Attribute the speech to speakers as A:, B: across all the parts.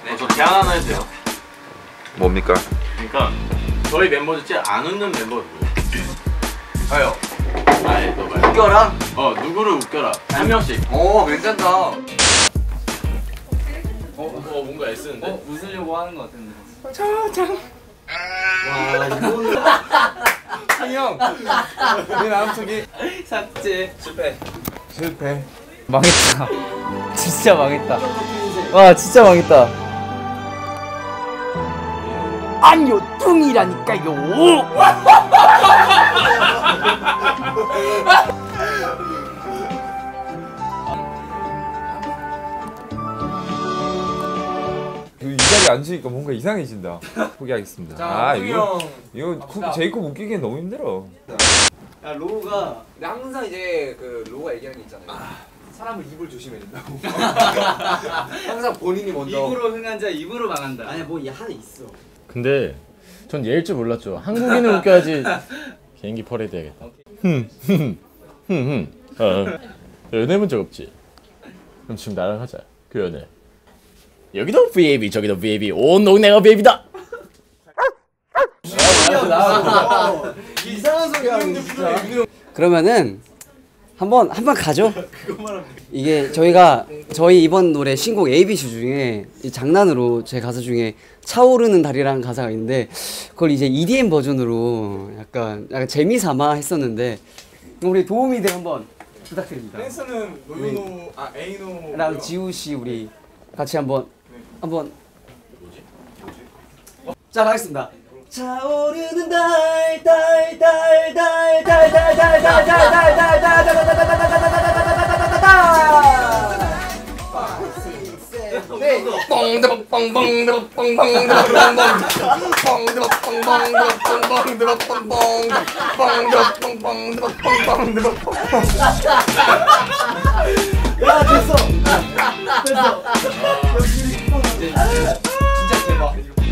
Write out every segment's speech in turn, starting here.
A: 저 제안 하나 해도 돼요?
B: 뭡니까?
A: 그러니까 저희 멤버 중 제일 안 웃는 멤버 누구예요?
C: 저요.
A: 아예 너 말고.
C: 웃겨라?
A: 누구를 웃겨라. 한 명씩.
C: 오, 괜찮다.
A: 뭔가 애쓰는데?
C: 웃으려고 하는 것 같은데.
A: 와 이거는
C: 형, 내 마음속에
A: 삭제.
C: 실패.
D: 망했다. 진짜 망했다. 와 진짜 망했다. 아니요 뚱이라니까요.
B: 이 자리에 앉으니까 뭔가 이상해진다. 포기하겠습니다.
C: 자,
B: 이거 제이콥 웃기기엔 너무 힘들어.
C: 야, 로우가 항상 이제 그 로우가 얘기하는 게 있잖아요. 사람을 입을 조심해야 된다고. 항상 본인이 먼저.
D: 입으로 흥한 자 입으로 망한다.
C: 아니야, 뭐 하나 있어.
E: 근데 전 얘일 줄 몰랐죠. 한국인을 웃겨야지. 개인기 퍼레이드 해야겠다. 연애 본 적 없지? 그럼 지금 나랑 하자. 그 연애. 여기도 VAB 저기도 VAB 온 동네가 VAB다.
C: 이상한 소리 하는 진짜.
D: 그러면은 한번 가죠. 이게 저희 이번 노래 신곡 ABC 중에 이 장난으로 제 가사 중에 차오르는 달이라는 가사가 있는데 그걸 이제 EDM 버전으로 약간 재미삼아 했었는데 우리 도우미들 한번 부탁드립니다.
C: 댄서는 노유노, 에이노.
D: 랑 지우 씨 우리 같이 한번 뭐지? 자 가겠습니다. 차오르는
C: 야, 됐어. 진짜 대박.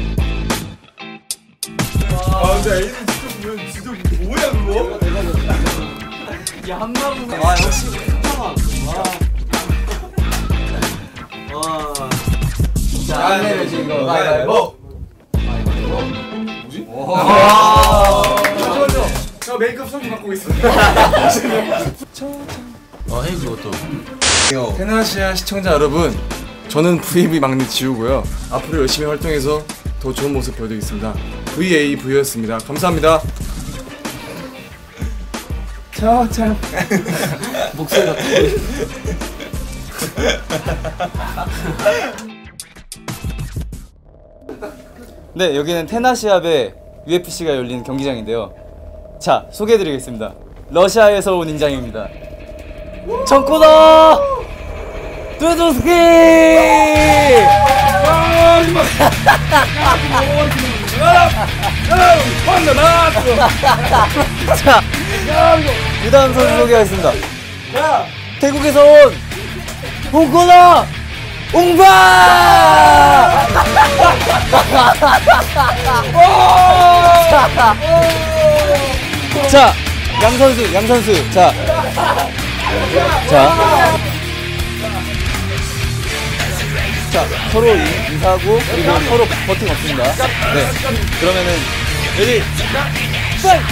C: 근데 에이는 진짜 보면 진짜 뭐야 그거?
D: 야 한마디. 와 역시 잠깐만. 와. 자 안내면 지금 이거 가위바위보.
C: 뭐지? 잠깐만요. 저 메이크업 손님 맡고 있습니다.
A: 헤이 그것도.
C: 테나시아 시청자 여러분, 저는 VAB 막내 지우고요. 앞으로 열심히 활동해서 더 좋은 모습 보여드리겠습니다. VAV였습니다. 감사합니다. 참.
D: 목소리가 네, 여기는 테나시압의 UFC가 열린 경기장인데요. 자, 소개해드리겠습니다. 러시아에서 온 인장입니다. 청코다! 뚜두스키! 자, 그 다음 선수 소개하겠습니다. 태국에서 온 홍코다! 옹바! 자, 양선수. 자, 서로 인사하고 그리고 서로 버팅 없습니다. 네, 그러면은 레디, 파이트!